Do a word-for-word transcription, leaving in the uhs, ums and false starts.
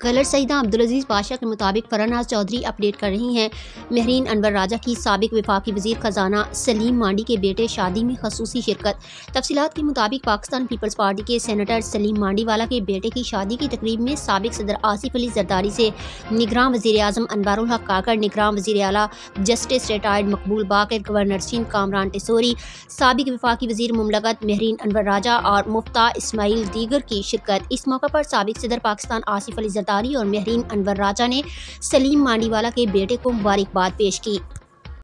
Colour Saeeda Abdul अजीज़ बादशाह के मुताबिक फरनाज चौधरी अपडेट कर रही हैं। महरीन अनवर राजा की साबिक वफाकी वजीर खजाना सलीम मांडी के बेटे शादी में खसूसी शिरकत। तफसीलात के मुताबिक पाकिस्तान पीपल्स पार्टी के सेनेटर सलीम मांडीवाला के बेटे की शादी की तकरीब में साबिक सदर आसिफ अली जरदारी से निगरान वज़ीर आज़म अनवारुल हक काकड़, निगरान वज़ीर आला justice retired Maqbool Baqar, governor Sindh Kamran Tessori, साबिक वफाकी वजीर मुमलकत महरीन अनवर राजा और मुफ्ता इस्माइल दीगर की शिरकत। इस मौके पर साबिक सदर पाकिस्तान आसिफ अली जरदारी और महरीन अनवर राजा ने सलीम मांडीवाला के बेटे को मुबारकबाद पेश की।